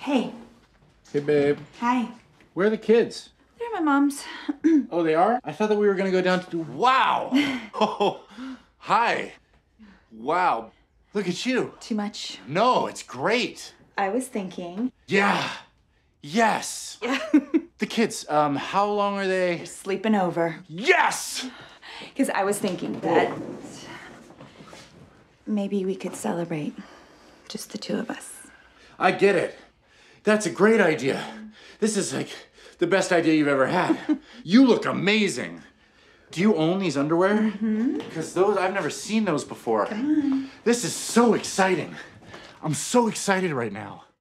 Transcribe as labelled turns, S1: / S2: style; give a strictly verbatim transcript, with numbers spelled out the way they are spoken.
S1: Hey.
S2: Hey, babe.
S1: Hi.
S2: Where are the kids?
S1: They're my mom's.
S2: Oh, they are? I thought that we were gonna go down to... Wow! Oh, hi. Wow. Look at you.
S1: Too much.
S2: No, it's great.
S1: I was thinking.
S2: Yeah. Yes.
S1: Yeah.
S2: The kids, um, how long are they?
S1: They're sleeping over.
S2: Yes!
S1: Because I was thinking that maybe we could celebrate just the two of us.
S2: I get it. That's a great idea. This is like the best idea you've ever had. You look amazing. Do you own these underwear?
S1: Mm-hmm.
S2: Because those, I've never seen those before.
S1: Come on.
S2: This is so exciting. I'm so excited right now.